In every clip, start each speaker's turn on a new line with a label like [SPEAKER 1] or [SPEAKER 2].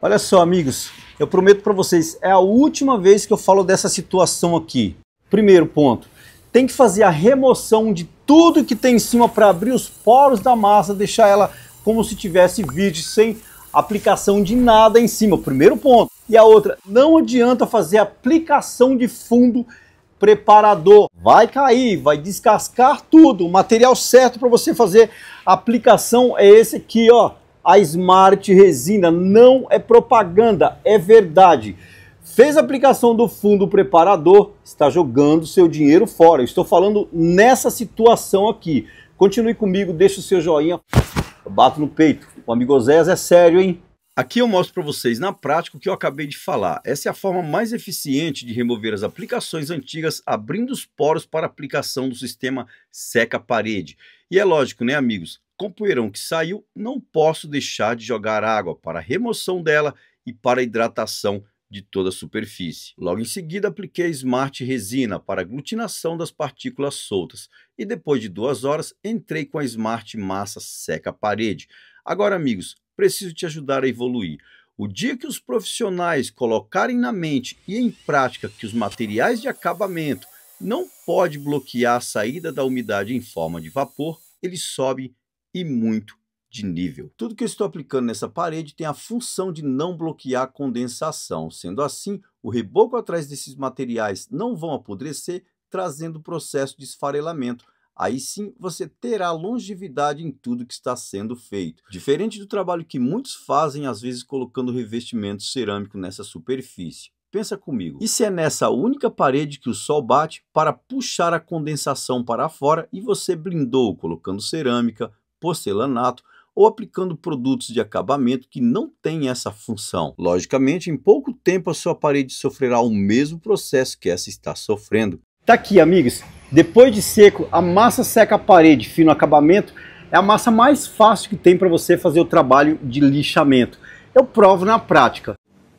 [SPEAKER 1] Olha só, amigos, eu prometo para vocês, é a última vez que eu falo dessa situação aqui. Primeiro ponto, tem que fazer a remoção de tudo que tem em cima para abrir os poros da massa, deixar ela como se tivesse virgem, sem aplicação de nada em cima. Primeiro ponto. E a outra, não adianta fazer aplicação de fundo preparador. Vai cair, vai descascar tudo. O material certo para você fazer a aplicação é esse aqui, ó. A Smart Resina. Não é propaganda, é verdade. Fez a aplicação do fundo preparador, está jogando seu dinheiro fora. Eu estou falando nessa situação aqui. Continue comigo, deixa o seu joinha. Eu bato no peito. O amigo Oséias é sério, hein? Aqui eu mostro para vocês na prática o que eu acabei de falar. Essa é a forma mais eficiente de remover as aplicações antigas, abrindo os poros para aplicação do sistema seca-parede. E é lógico, né, amigos? Com o poeirão que saiu, não posso deixar de jogar água para a remoção dela e para a hidratação de toda a superfície. Logo em seguida, apliquei a Smart Resina para aglutinação das partículas soltas. E depois de 2 horas, entrei com a Smart Massa Seca-Parede. Agora, amigos, preciso te ajudar a evoluir. O dia que os profissionais colocarem na mente e em prática que os materiais de acabamento não podem bloquear a saída da umidade em forma de vapor, eles sobem e muito de nível. Tudo que eu estou aplicando nessa parede tem a função de não bloquear a condensação. Sendo assim, o reboco atrás desses materiais não vão apodrecer, trazendo o processo de esfarelamento. Aí sim você terá longevidade em tudo que está sendo feito. Diferente do trabalho que muitos fazem, às vezes colocando revestimento cerâmico nessa superfície. Pensa comigo, e se é nessa única parede que o sol bate para puxar a condensação para fora e você blindou colocando cerâmica, porcelanato ou aplicando produtos de acabamento que não têm essa função? Logicamente, em pouco tempo a sua parede sofrerá o mesmo processo que essa está sofrendo. Tá aqui, amigos, depois de seco, a massa seca-parede fino acabamento é a massa mais fácil que tem para você fazer o trabalho de lixamento. Eu provo na prática.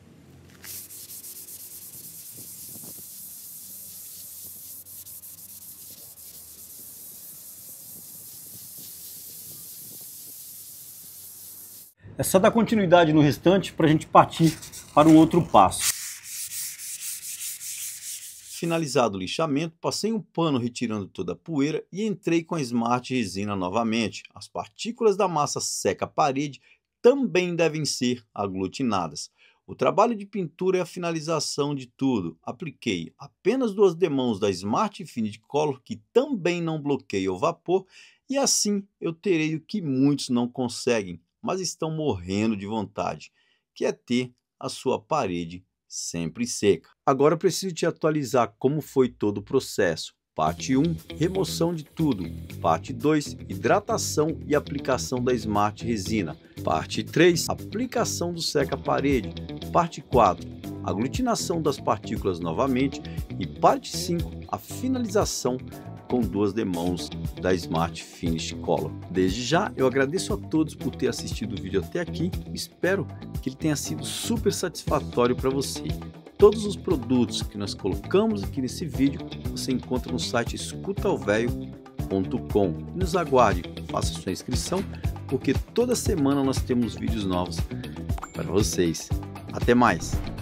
[SPEAKER 1] É só dar continuidade no restante para a gente partir para um outro passo. Finalizado o lixamento, passei um pano retirando toda a poeira e entrei com a Smart Resina novamente. As partículas da massa seca-parede também devem ser aglutinadas. O trabalho de pintura é a finalização de tudo. Apliquei apenas 2 demãos da Smart Infinity Color, que também não bloqueia o vapor, e assim eu terei o que muitos não conseguem, mas estão morrendo de vontade, que é ter a sua parede sempre seca. Agora eu preciso te atualizar como foi todo o processo. Parte 1, remoção de tudo. Parte 2, hidratação e aplicação da Smart Resina. Parte 3, aplicação do seca-parede. Parte 4, aglutinação das partículas novamente. E parte 5, a finalização com 2 demãos da Smart Finish Color. Desde já, eu agradeço a todos por ter assistido o vídeo até aqui. Espero que ele tenha sido super satisfatório para você. Todos os produtos que nós colocamos aqui nesse vídeo, você encontra no site escutaovelho.com. Nos aguarde, faça sua inscrição, porque toda semana nós temos vídeos novos para vocês. Até mais!